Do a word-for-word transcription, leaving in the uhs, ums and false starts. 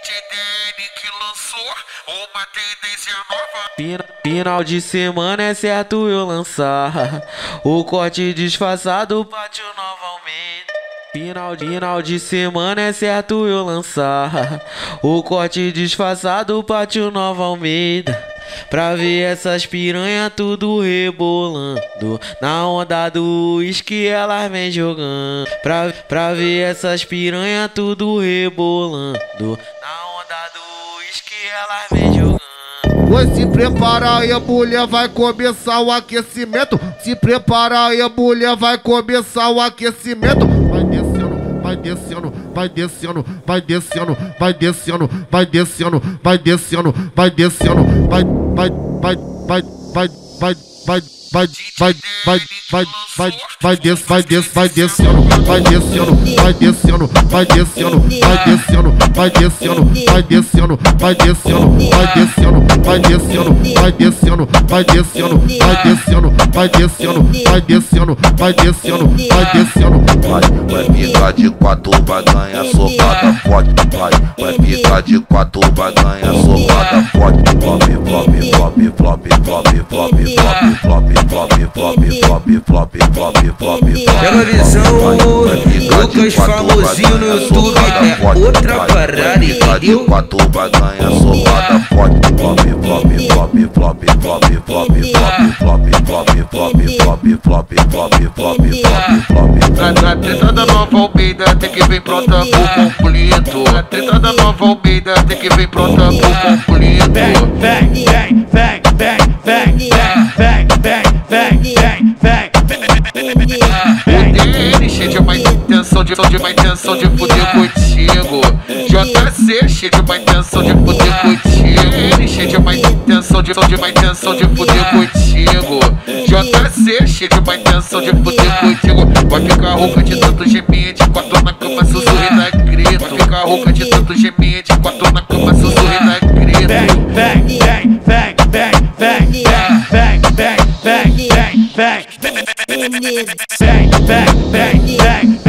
D N que lançou uma tendência nova. Final de semana é certo eu lançar o corte disfarçado Pátio Nova Almeida. Final, final de semana é certo eu lançar o corte disfarçado Pátio Nova Almeida. Pra ver essas piranha tudo rebolando na onda do uísque elas vem jogando. Pra, pra ver essas piranha tudo rebolando na onda do uísque elas vem jogando. Pois se prepara aí, mulher, vai começar o aquecimento. Se prepara aí, mulher, vai começar o aquecimento. Vai descendo, vai descendo, vai descendo, vai descendo, vai descendo, vai descendo, vai descendo, vai descendo, vai, vai, vai, vai, vai, vai, vai, vai, vai, vai, vai, vai, vai des, vai des, vai descendo, vai descendo, vai descendo, vai descendo, vai descendo, vai descendo, vai descendo, vai descendo, vai descendo, vai descendo, vai descendo, vai descendo, vai descendo, vai descendo, vai descendo, vai descendo, vai descendo. Vai, vai ficar de quatro, vai ganhar socada forte. Vai, vai ficar de quatro, vai ganhar socada forte. Flop, flop, flop, flop, flop, flop, flop, flop, flop, flop, flop, flop, flop, flop. Pega a visão, Lucas famosinho no YouTube, é outra parada, entendeu? quatro vai ganhar socada forte. Flop, flop, flop, flop, flop, flop, flop, flop, flop, flop, flop, flop, flop, flop, flop, flop. A treta da Nova Almeida tem que vir pronta por completo. A treta da Nova Almeida tem que vir pronta por completo. Vem, vem, vem, vem, vem, vem, vem, vem, vem, vem. O D N cheio de má intenção, de, de má intenção de fuder contigo. J C cheio de má intenção de fuder contigo. Ele cheio de má intenção, de, de má intenção de fuder contigo. J C cheio de má intenção de fuder contigo. Vai ficar rouca de tanto gemer, de quatro na cama, sussurro e dá grito. Vai ficar rouca de tanto gemer, de quatro na cama, sussurro e dá grito. Vem, vem, vem, vem, vem, vem, vem, vem, vem, vem, vem. Vem, vem, vem, vem,